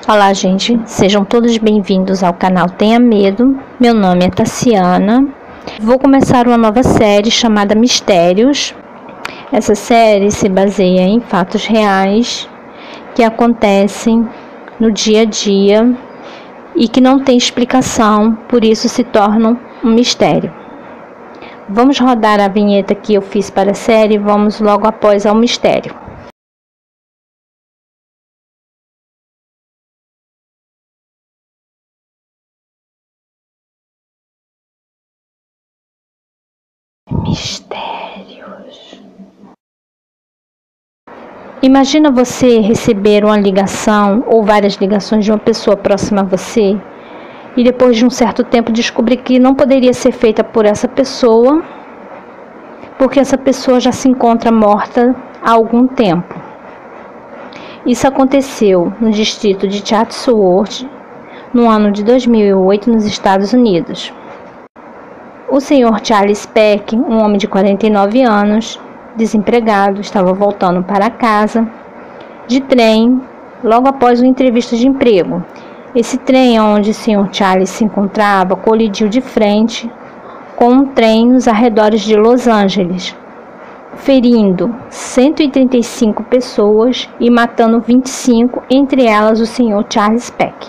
Olá, gente, sejam todos bem-vindos ao canal Tenha Medo. Meu nome é Tassiana. Vou começar uma nova série chamada Mistérios. Essa série se baseia em fatos reais que acontecem no dia a dia e que não tem explicação, por isso se tornam um mistério. Vamos rodar a vinheta que eu fiz para a série e vamos logo após ao mistério. Mistérios. Imagina você receber uma ligação ou várias ligações de uma pessoa próxima a você e depois de um certo tempo descobrir que não poderia ser feita por essa pessoa porque essa pessoa já se encontra morta há algum tempo. Isso aconteceu no distrito de Chatsworth no ano de 2008 nos Estados Unidos. O senhor Charles Peck, um homem de 49 anos, desempregado, estava voltando para casa de trem logo após uma entrevista de emprego. Esse trem onde o senhor Charles se encontrava colidiu de frente com um trem nos arredores de Los Angeles, ferindo 135 pessoas e matando 25, entre elas o senhor Charles Peck.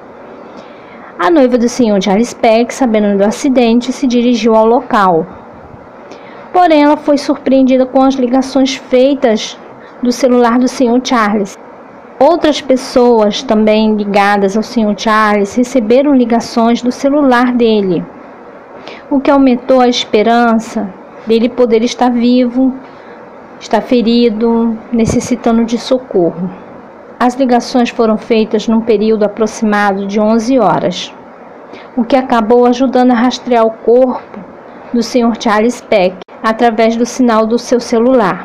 A noiva do senhor Charles Peck, sabendo do acidente, se dirigiu ao local. Porém, ela foi surpreendida com as ligações feitas do celular do senhor Charles. Outras pessoas também ligadas ao senhor Charles receberam ligações do celular dele, o que aumentou a esperança dele poder estar vivo, estar ferido, necessitando de socorro. As ligações foram feitas num período aproximado de 11 horas, o que acabou ajudando a rastrear o corpo do Sr. Charles Peck através do sinal do seu celular.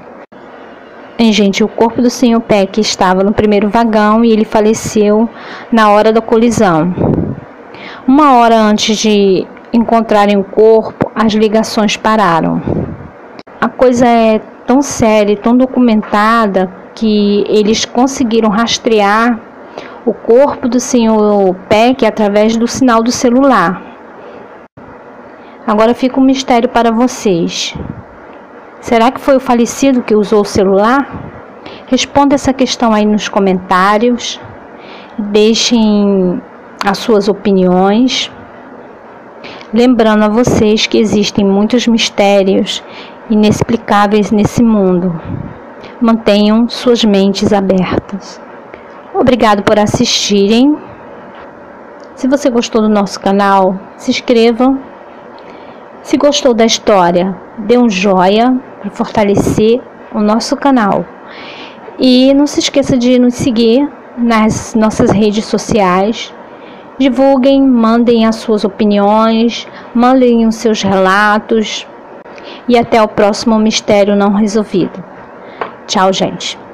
Gente, o corpo do Sr. Peck estava no primeiro vagão e ele faleceu na hora da colisão. Uma hora antes de encontrarem o corpo, as ligações pararam. A coisa é tão séria e tão documentada que eles conseguiram rastrear o corpo do Sr. Peck através do sinal do celular. Agora fica um mistério para vocês. Será que foi o falecido que usou o celular? Responda essa questão aí nos comentários. Deixem as suas opiniões. Lembrando a vocês que existem muitos mistérios inexplicáveis nesse mundo. Mantenham suas mentes abertas. Obrigado por assistirem. Se você gostou do nosso canal, se inscreva. Se gostou da história, dê um joinha para fortalecer o nosso canal. E não se esqueça de nos seguir nas nossas redes sociais. Divulguem, mandem as suas opiniões, mandem os seus relatos. E até o próximo mistério não resolvido. Tchau, gente.